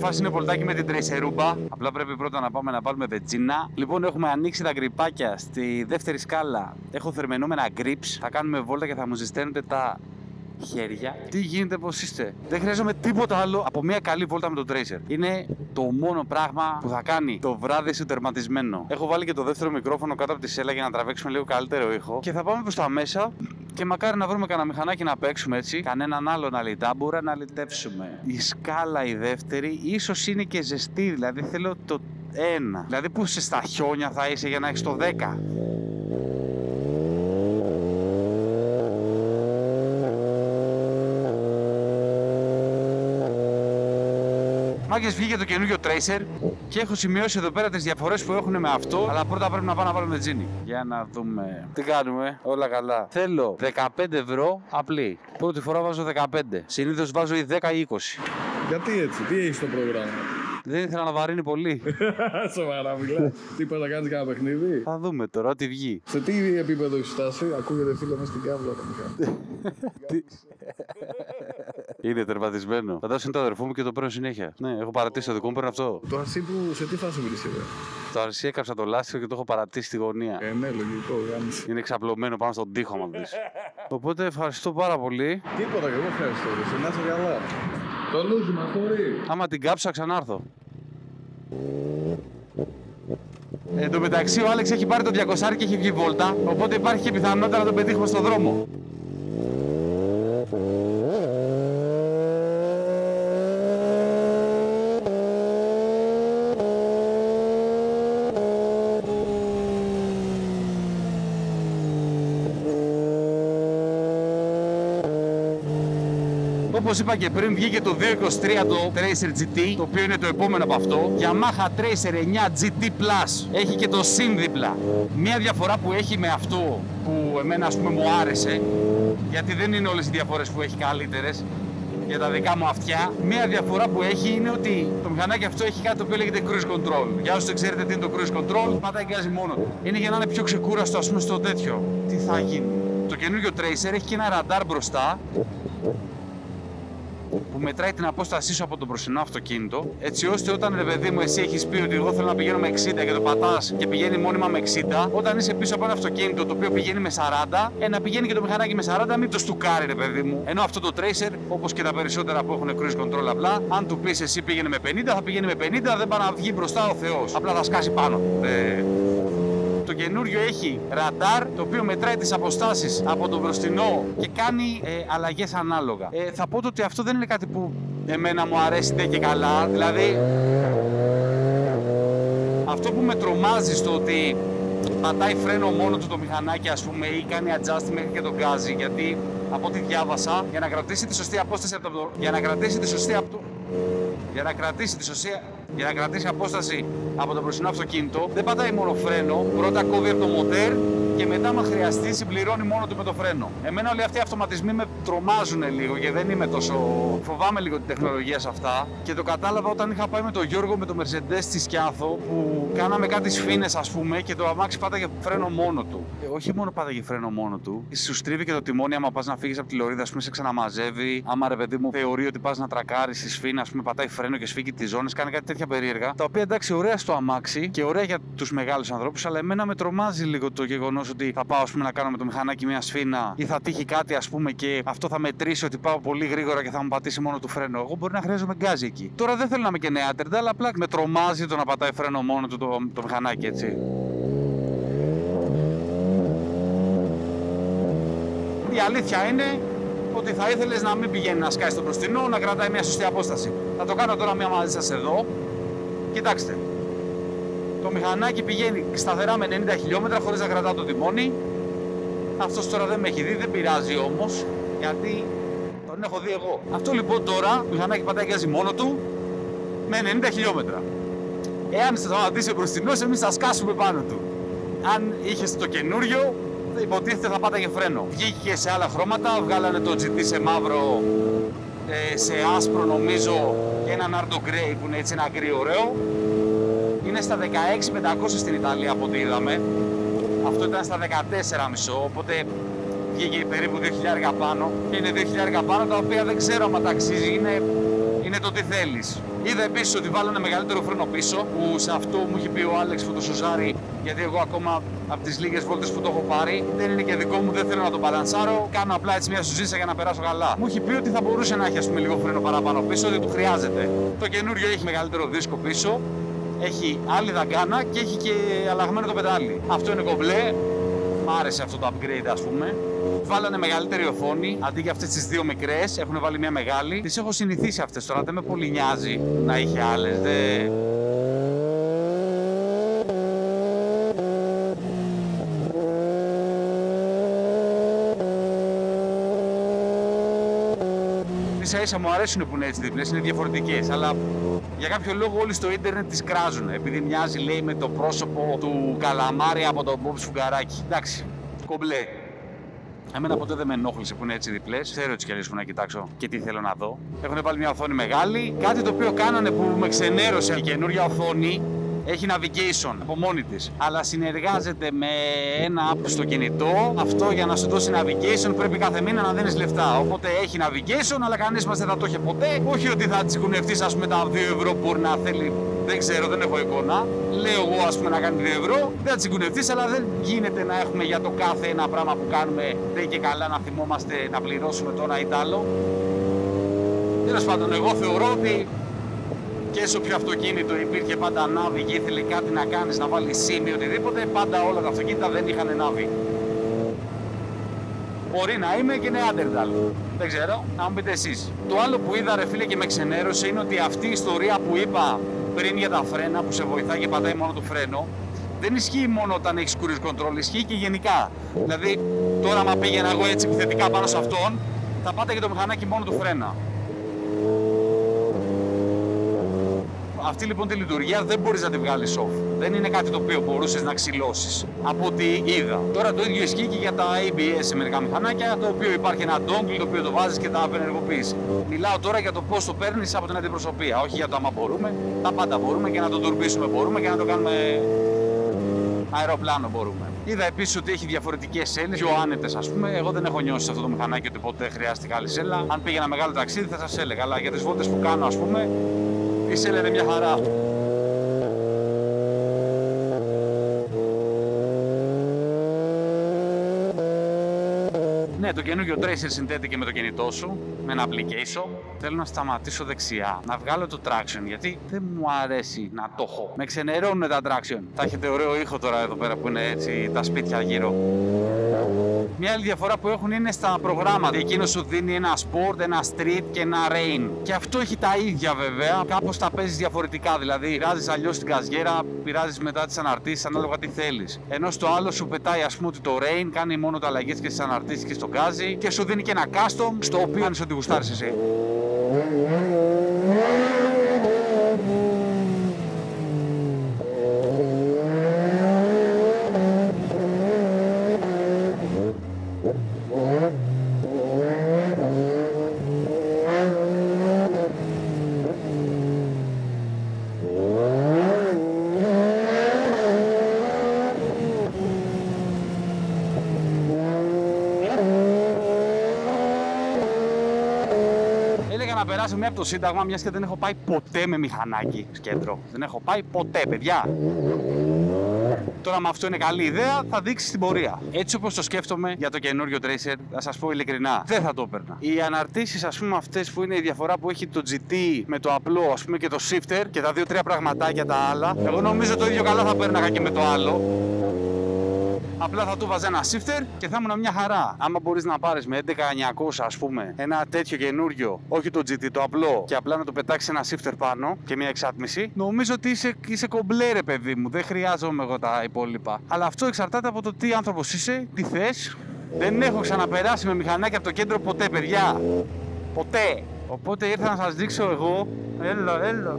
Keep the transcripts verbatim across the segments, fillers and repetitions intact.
φάση είναι βολτάκι με την τρέισερούμπα. Απλά πρέπει πρώτα να πάμε να βάλουμε βενζίνα. Λοιπόν, έχουμε ανοίξει τα γκριπάκια στη δεύτερη σκάλα. Έχω θερμαινόμενα grips. Θα κάνουμε βόλτα και θα μου ζεσταίνονται τα χέρια. Τι γίνεται, πώς είστε? Δεν χρειάζομαι τίποτα άλλο από μια καλή βόλτα με τον Tracer. Είναι το μόνο πράγμα που θα κάνει το βράδυ σου τερματισμένο. Έχω βάλει και το δεύτερο μικρόφωνο κάτω από τη σέλα για να τραβήξουμε λίγο καλύτερο ήχο. Και θα πάμε προς τα μέσα. Και μακάρι να βρούμε κανένα μηχανάκι να παίξουμε έτσι. Κανέναν άλλον αλυτάμπουρα να λυτεύσουμε. Η σκάλα η δεύτερη ίσως είναι και ζεστή. Δηλαδή θέλω το ένα. Δηλαδή που σε στα χιόνια θα είσαι για να έχεις το δέκα. Μάγκες, βγήκε το καινούργιο Tracer και έχω σημειώσει εδώ πέρα τις διαφορές που έχουν με αυτό. Αλλά πρώτα πρέπει να πάω να βάλω βενζίνη. Για να δούμε. Τι κάνουμε, όλα καλά. Θέλω δεκαπέντε ευρώ απλή. Πρώτη φορά βάζω δεκαπέντε. Συνήθως βάζω ή δέκα ή είκοσι. Γιατί έτσι, τι έχει στο πρόγραμμα? Δεν ήθελα να βαρύνει πολύ. Σοβαρά μιλά. Τι πας να κάνεις κανένα παιχνίδι? Θα δούμε τώρα, τι βγει. Σε τι επίπεδο έχει φτάσει? Ακούγεται φίλε μέσα στην κάβλα το μηχάνημα. Είναι τερματισμένο. Φαντάζομαι είναι το αδερφό μου και το παίρνω συνέχεια. Ναι, έχω παρατήσει το δικό μου, παίρνω αυτό. Το αρσί που σε τι φάση βρίσκεται? Το αρσί έκαψα το λάστιχο και το έχω παρατήσει στη γωνία. Ε, ναι, λογικό, γάμισε. Είναι εξαπλωμένο πάνω στον τοίχο, άμα δεις. Οπότε ευχαριστώ πάρα πολύ. Τίποτα, και εγώ ευχαριστώ. Σε να είσαι καλά. Το νου σου μας θωρεί. Άμα την κάψα, ξανάρθω. Εν τω μεταξύ, ο Άλεξ έχει πάρει το διακόσια και έχει βγει βόλτα. Οπότε υπάρχει και πιθανότητα να τον πετύχουμε στον δρόμο. Όπως είπα και πριν, βγήκε το δύο είκοσι τρία το Tracer τζι τι, το οποίο είναι το επόμενο από αυτό. Yamaha Tracer εννιά τζι τι Plus. Έχει και το σύνδυπλα. Μία διαφορά που έχει με αυτό που εμένα ας πούμε μου άρεσε, γιατί δεν είναι όλες οι διαφορές που έχει καλύτερες για τα δικά μου αυτιά. Μία διαφορά που έχει είναι ότι το μηχανάκι αυτό έχει κάτι το οποίο λέγεται cruise control. Για όσους δεν ξέρετε τι είναι το cruise control, πατάει γκάζι μόνο του. Είναι για να είναι πιο ξεκούραστο, ας πούμε, στο τέτοιο. Τι θα γίνει? Το καινούργιο Tracer έχει και ένα ραντάρ μπροστά που μετράει την απόστασή σου από το μπροστινό αυτοκίνητο, έτσι ώστε όταν, ρε παιδί μου, εσύ έχεις πει ότι εγώ θέλω να πηγαίνω με εξήντα και το πατάς και πηγαίνει μόνιμα με εξήντα, όταν είσαι πίσω από ένα αυτοκίνητο το οποίο πηγαίνει με σαράντα, ε, να πηγαίνει και το μηχανάκι με σαράντα, μην το στουκάρει, ρε παιδί μου. Ενώ αυτό το Tracer, όπως και τα περισσότερα που έχουν cruise control απλά, αν του πεις εσύ πήγαινε με πενήντα, θα πηγαίνει με πενήντα, δεν πάει να βγει μπροστά ο Θεός. Απλά θα σκάσει πάνω. Ε... Το καινούριο έχει ραντάρ, το οποίο μετράει τις αποστάσεις από τον μπροστινό και κάνει ε, αλλαγές ανάλογα. Ε, θα πω ότι αυτό δεν είναι κάτι που εμένα μου αρέσει δεν και καλά. Δηλαδή, αυτό που με τρομάζει στο ότι πατάει φρένο μόνο του το μηχανάκι, ας πούμε, ή κάνει adjust μέχρι και τον γκάζι, γιατί από ό,τι διάβασα, για να κρατήσει τη σωστή απόσταση από το... για να κρατήσει τη σωστή από το... για να κρατήσει τη σωστή... για να κρατήσει απόσταση από το μπροστινό αυτοκίνητο, δεν πατάει μόνο φρένο. Πρώτα κόβει από το μοτέρ και μετά, άμα χρειαστεί, συμπληρώνει μόνο του με το φρένο. Εμένα όλοι αυτοί οι αυτοματισμοί με τρομάζουν λίγο και δεν είμαι τόσο. Φοβάμαι λίγο την τεχνολογία σε αυτά. Και το κατάλαβα όταν είχα πάει με τον Γιώργο με το Mercedes στη Σκιάθο, που κάναμε κάτι σφήνες, ας πούμε, και το αμάξι πάταγε φρένο μόνο του. Ε, όχι μόνο πάταγε φρένο μόνο του, σου στρίβει και το τιμόνι. Άμα πα να φύγει από τη λωρίδα, ας πούμε, σε ξαναμαζεύει. Άμα, ρε παιδί μου, θεωρεί ότι πα να τρακάρει στη σφήνα, ας πούμε, πατάει φρένο και σφίγγει τι ζώνες, κάνει κάτι τέτοια περίεργα. Τα οποία, εντάξει, ωραία στο αμάξι και ωραία για τους μεγάλους ανθρώπους, αλλά εμένα με τρομάζει λίγο το γεγονός ότι θα πάω, ας πούμε, να κάνω με το μηχανάκι μια σφήνα ή θα τύχει κάτι, ας πούμε, και αυτό θα μετρήσει ότι πάω πολύ γρήγορα και θα μου πατήσει μόνο του φρένο. Εγώ μπορεί να χρειάζομαι γκάζι εκεί. Τώρα δεν θέλω να είμαι και νεάτερντα, αλλά απλά με τρομάζει το να πατάει φρένο μόνο του το, το μηχανάκι, έτσι. Η αλήθεια είναι ότι θα ήθελες να μην πηγαίνει να σκάσει στο μπροστινό, να κρατάει μια σωστή απόσταση. Θα το κάνω τώρα μία μαζί σας εδώ. Κοιτάξτε. Το μηχανάκι πηγαίνει σταθερά με ενενήντα χιλιόμετρα χωρίς να κρατάω το τιμόνι. Αυτός τώρα δεν με έχει δει, δεν πειράζει όμως, γιατί τον έχω δει εγώ. Αυτό λοιπόν τώρα, το μηχανάκι πατάει γκάζι μόνο του με ενενήντα χιλιόμετρα. Εάν σταματήσει ο μπροστινός, εμείς θα σκάσουμε πάνω του. Αν είχες το καινούριο, υποτίθεται θα πάταγε φρένο. Βγήκε και σε άλλα χρώματα, βγάλανε το τζι τι σε μαύρο, ε, σε άσπρο νομίζω, και έναν Nardo Grey που είναι έτσι ένα γκρι ωραίο. Είναι στα δεκαέξι χιλιάδες πεντακόσια στην Ιταλία από ό,τι είδαμε. Αυτό ήταν στα δεκατέσσερα κόμμα πέντε, οπότε βγήκε περίπου δύο χιλιάδες πάνω. Και είναι δύο χιλιάδες πάνω, τα οποία δεν ξέρω αν τα αξίζει. Είναι, είναι το τι θέλεις. Είδα επίσης ότι βάλανε μεγαλύτερο φρένο πίσω, που σε αυτό μου είχε πει ο Άλεξ που το σοζάρει, γιατί εγώ ακόμα από τις λίγες βόλτες που το έχω πάρει δεν είναι και δικό μου, δεν θέλω να το μπαλανσάρω. Κάνω απλά έτσι μια σουζίσα για να περάσω καλά. Μου είχε πει ότι θα μπορούσε να έχει ας πούμε λίγο φρένο παραπάνω πίσω, ότι του χρειάζεται. Το καινούριο έχει μεγαλύτερο δίσκο πίσω, έχει άλλη δαγκάνα και έχει και αλλαγμένο το πετάλι. Αυτό είναι κομπλέ. Μ' άρεσε αυτό το upgrade ας πούμε. Βάλανε μεγαλύτερη οθόνη, αντί για αυτές τις δύο μικρές έχουν βάλει μια μεγάλη. Τις έχω συνηθίσει αυτές τώρα, δεν με πολύ νοιάζει να είχε άλλες. Δεν... Ίσα ίσα μου αρέσουν που είναι έτσι διπλές, είναι διαφορετικές, αλλά για κάποιο λόγο όλοι στο ίντερνετ τις κράζουν, επειδή μοιάζει λέει με το πρόσωπο του Καλαμάρη από τον Μπομπ Σφουγγαράκη. Εντάξει, κομπλέ. Εμένα ποτέ δεν με ενόχλησε που είναι έτσι διπλές. Ξέρω έτσι κι αλλιώς που να κοιτάξω και τι θέλω να δω. Έχουν βάλει μια οθόνη μεγάλη. Κάτι το οποίο κάνανε που με ξενέρωσε. Η καινούρια οθόνη έχει navigation από μόνη της. Αλλά συνεργάζεται με ένα app στο κινητό. Αυτό για να σου δώσει navigation πρέπει κάθε μήνα να δίνεις λεφτά. Οπότε έχει navigation, αλλά κανείς μας δεν θα το είχε ποτέ. Όχι ότι θα τσιγκουνευτείς ας πούμε τα δύο ευρώ που μπορεί να θέλει. Δεν ξέρω, δεν έχω εικόνα. Λέω εγώ ας πούμε να κάνει δύο ευρώ, δεν θα τσιγκουνευτείς, αλλά δεν γίνεται να έχουμε για το κάθε ένα πράγμα που κάνουμε δεν και καλά να θυμόμαστε να πληρώσουμε το ένα ή το άλλο. Τέλος πάντων, εγώ θεωρώ ότι και σε όποιο αυτοκίνητο υπήρχε πάντα νάβι και ήθελε κάτι να κάνεις, να βάλεις σήμη, οτιδήποτε, πάντα όλα τα αυτοκίνητα δεν είχαν νάβι. Μπορεί να είμαι και νεάντερταλ. Δεν ξέρω, να μου πείτε εσείς. Το άλλο που είδα ρε φίλε και με ξενέρωσε είναι ότι αυτή η ιστορία που είπα πριν για τα φρένα που σε βοηθάει και πατάει μόνο το φρένο, δεν ισχύει μόνο όταν έχεις cruise control, ισχύει και γενικά. Δηλαδή, τώρα άμα πήγαινα εγώ έτσι επιθετικά πάνω σε αυτόν, θα πάταγε το μηχανάκι μόνο του φρένα. Αυτή λοιπόν τη λειτουργία δεν μπορείς να τη βγάλεις off. Δεν είναι κάτι το οποίο μπορούσες να ξυλώσεις, από ό,τι είδα. Τώρα το ίδιο ισχύει και για τα έι μπι ες σε μερικά μηχανάκια, το οποίο υπάρχει ένα dongle το οποίο το βάζεις και τα απενεργοποιείς. Μιλάω τώρα για το πώς το παίρνεις από την αντιπροσωπεία, όχι για το άμα μπορούμε. Τα πάντα μπορούμε και να το τουρμπίσουμε μπορούμε και να το κάνουμε αεροπλάνο μπορούμε. Είδα επίσης ότι έχει διαφορετικές σέλες, πιο άνετες ας πούμε. Εγώ δεν έχω νιώσει σε αυτό το μηχανάκι ότι ποτέ χρειάστηκε άλλη σέλα. Αν πήγαινα μεγάλο ταξίδι θα σας έλεγα, αλλά για τις βόλτες που κάνω ας πούμε, η σέλα είναι μια χαρά. Ναι, το καινούργιο Tracer συνδέεται και με το κινητό σου, με ένα application. Θέλω να σταματήσω δεξιά, να βγάλω το traction, γιατί δεν μου αρέσει να το έχω. Με ξενερώνουν τα traction. Θα έχετε ωραίο ήχο τώρα εδώ πέρα που είναι έτσι τα σπίτια γύρω. Μια άλλη διαφορά που έχουν είναι στα προγράμματα. Εκείνο σου δίνει ένα sport, ένα street και ένα rain. Και αυτό έχει τα ίδια βέβαια. Κάπως τα παίζεις διαφορετικά. Δηλαδή, πειράζεις αλλιώς την καζιέρα, πειράζεις μετά τις αναρτήσεις ανάλογα τι θέλεις. Ενώ στο άλλο σου πετάει, ας πούμε, ότι το rain κάνει μόνο τα αλλαγές και στις αναρτήσεις και στο γκάζι. Και σου δίνει και ένα custom στο οποίο αν σου τη γουστάρεις εσύ. Να περάσω μια από το Σύνταγμα, μιας και δεν έχω πάει ποτέ με μηχανάκι κέντρο. Δεν έχω πάει ποτέ, παιδιά. Τώρα, με αυτό είναι καλή ιδέα, θα δείξει στην πορεία. Έτσι όπως το σκέφτομαι για το καινούριο Tracer, θα σας πω ειλικρινά, δεν θα το έπαιρνα. Οι αναρτήσεις, ας πούμε, αυτές που είναι η διαφορά που έχει το τζι τι με το απλό, ας πούμε, και το shifter και τα δύο-τρία πραγματάκια τα άλλα, εγώ νομίζω το ίδιο καλά θα πέρναγα και με το άλλο. Απλά θα του βάζα ένα shifter και θα ήμουν μια χαρά. Άμα μπορείς να πάρεις με έντεκα εννιακόσια ας πούμε ένα τέτοιο καινούριο, όχι το τζι τι, το απλό, και απλά να το πετάξεις ένα shifter πάνω και μια εξάτμιση, νομίζω ότι είσαι, είσαι κομπλέ ρε παιδί μου. Δεν χρειάζομαι εγώ τα υπόλοιπα. Αλλά αυτό εξαρτάται από το τι άνθρωπος είσαι, τι θες. Δεν έχω ξαναπεράσει με μηχανάκια από το κέντρο ποτέ, παιδιά. Ποτέ. Οπότε ήρθα να σας δείξω εγώ. Έλα, έλα.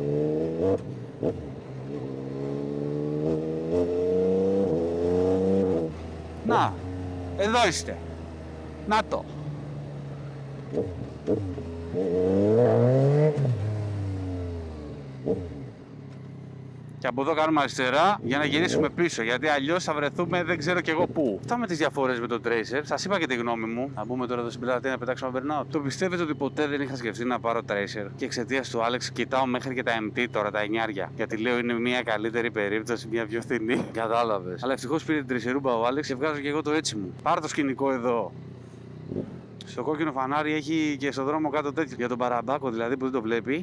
Να, εδώ είστε. Να το. Και Και από εδώ κάνουμε αριστερά για να γυρίσουμε πίσω. Γιατί αλλιώς θα βρεθούμε δεν ξέρω κι εγώ πού. Αυτά με τις διαφορές με το Tracer. Σας είπα και τη γνώμη μου. Να μπούμε τώρα εδώ στην πλατεία να πετάξουμε burnout. Το πιστεύετε ότι ποτέ δεν είχα σκεφτεί να πάρω Tracer. Και εξαιτίας του Alex κοιτάω μέχρι και τα εμ τι τώρα, τα εννιάρια. Γιατί λέω είναι μια καλύτερη περίπτωση, μια πιο φθηνή. Κατάλαβες. Αλλά ευτυχώς πήρε την τρισερούμπα ο Alex και βγάζω και εγώ το έτσι μου. Πάρε το σκηνικό εδώ. Στο κόκκινο φανάρι έχει και στο δρόμο κάτω τέτοιο. Για τον παραμπάκο δηλαδή που δεν το βλέπει.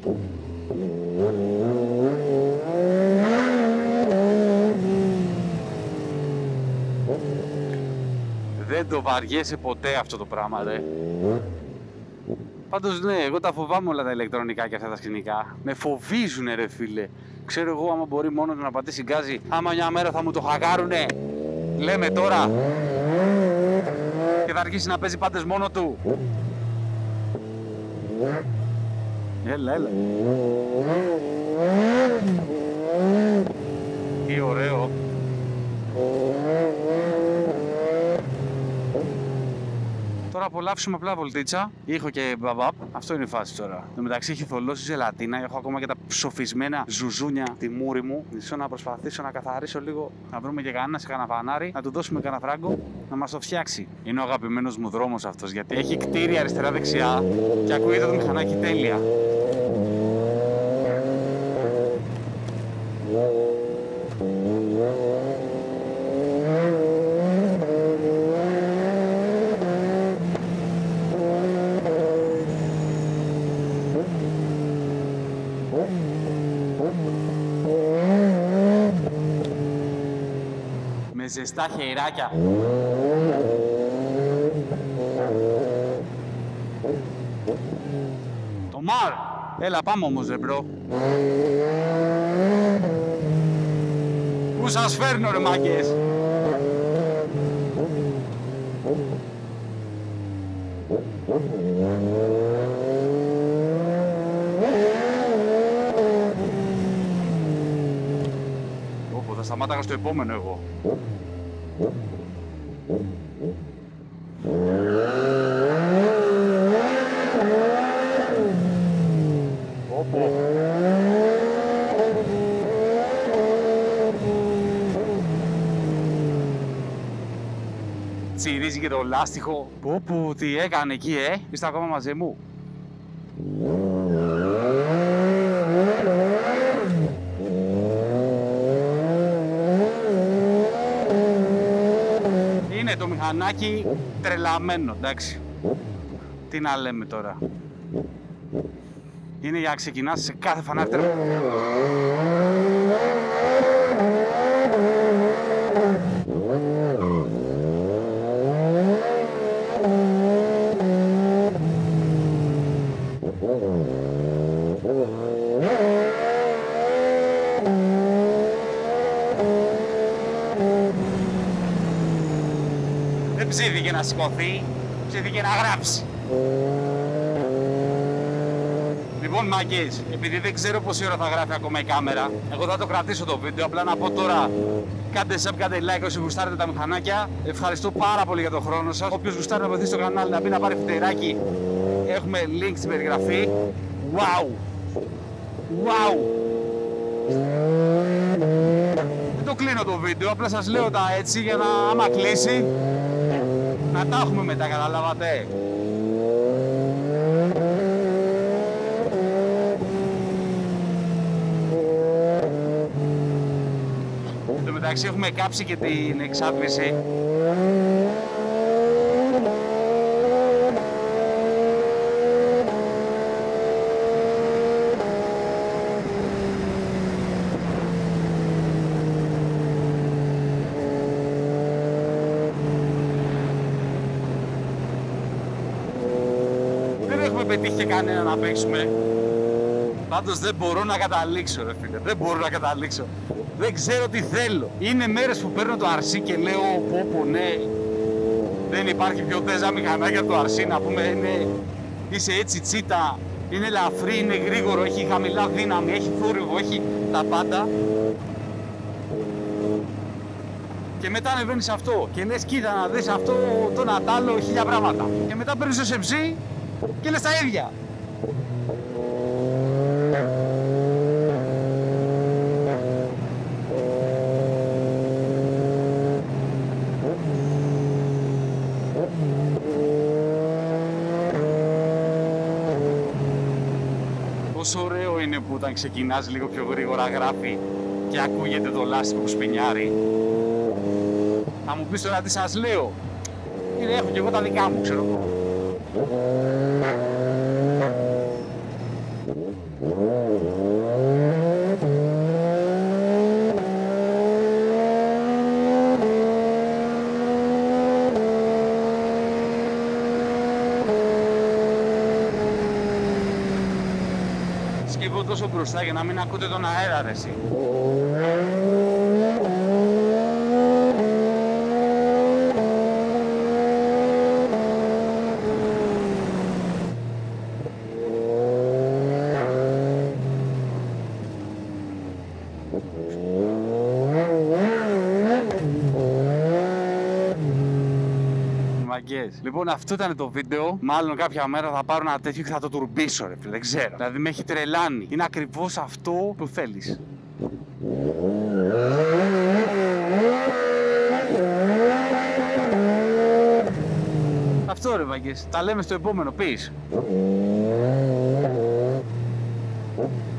Δεν το βαριέσαι ποτέ αυτό το πράγμα, ρε. Πάντως ναι, εγώ τα φοβάμαι όλα τα ηλεκτρονικά και αυτά τα σκηνικά. Με φοβίζουνε ρε φίλε. Ξέρω εγώ άμα μπορεί μόνο του να πατήσει γκάζι, άμα μια μέρα θα μου το χακάρουνε. Λέμε τώρα. Και θα αρχίσει να παίζει πάντες μόνο του. Έλα, έλα. Τι ωραίο. Τώρα απολαύσουμε απλά βολτίτσα, ήχο και μπαμπαπ. Αυτό είναι η φάση τώρα. Εν τω μεταξύ έχει θολώσει ζελατίνα, έχω ακόμα και τα ψοφισμένα ζουζούνια τη μούρη μου. Μισό να προσπαθήσω να καθαρίσω λίγο, να βρούμε και κανένα σε κανένα φανάρι, να του δώσουμε κανένα φράγκο, να μας το φτιάξει. Είναι ο αγαπημένος μου δρόμος αυτός, γιατί έχει κτίρια αριστερά-δεξιά και ακούγεται το μηχανάκι τέλεια. Με ζεστά χεράκια. Το Μαρ! Έλα πάμε όμως ρε μπρο. Πού σας φέρνω ρε μάγκες. Όπο, θα σταμάταγα στο επόμενο εγώ. Όπο. Τσιρίζει και το λάστιχο. Πω πω, τι έκανε εκεί, ε. Είστε ακόμα μαζί μου. Είναι το μηχανάκι τρελαμένο, εντάξει. Τι να λέμε τώρα. Είναι για να ξεκινάς σε κάθε φανάρι τρελαμένο. Δεν ψήθηκε να σηκωθεί, ψήθηκε να γράψει. Λοιπόν μάγκες, επειδή δεν ξέρω πόση ώρα θα γράφει ακόμα η κάμερα, εγώ θα το κρατήσω το βίντεο, απλά να πω τώρα κάντε sub, κάντε like όσοι γουστάρετε τα μηχανάκια. Ευχαριστώ πάρα πολύ για τον χρόνο σας. Όποιος γουστάρει να βοηθήσει το κανάλι να μπει να πάρει φτεράκι, έχουμε link στην περιγραφή. Wow! Wow! Δεν το κλείνω το βίντεο, απλά σας λέω τα έτσι για να άμα κλείσει να τα έχουμε μετά, καταλάβατε. Εν τω μεταξύ έχουμε κάψει και την εξάτμιση. Δεν έχουμε πετύχει και κανένα να παίξουμε. Πάντως δεν μπορώ να καταλήξω ρε φίλε, δεν μπορώ να καταλήξω. Δεν ξέρω τι θέλω. Είναι μέρες που παίρνω το αρ σι και λέω πω πω ναι. Δεν υπάρχει πιο τέζα μηχανάκια από το αρ σι να πούμε, είναι, είσαι έτσι τσίτα. Είναι ελαφρύ, είναι γρήγορο, έχει χαμηλά δύναμη, έχει θόρυβο, έχει τα πάντα. Και μετά ανεβαίνεις αυτό και λες κοίτα να δεις αυτό, το να τ' άλλο, χίλια πράγματα. Και μετά παίρνεις το σεμψί και λες τα ίδια. Πόσο ωραίο είναι που όταν ξεκινάς λίγο πιο γρήγορα γράφει και ακούγεται το λάστιχο που σπινιάρει. Θα μου πεις τώρα τι σας λέω. Είναι, έχω και εγώ τα δικά μου, ξέρω εγώ. Σκύβω τόσο μπροστά για να μην ακούτε τον αέρα, ρε εσύ. Λοιπόν, αυτό ήταν το βίντεο. Μάλλον κάποια μέρα θα πάρω ένα τέτοιο και θα το τουρμπίσω, ρε φίλε. Δεν ξέρω. Δηλαδή με έχει τρελάνει. Είναι ακριβώς αυτό που θέλεις. Αυτό, ρε Βαγγές. Τα λέμε στο επόμενο. Peace.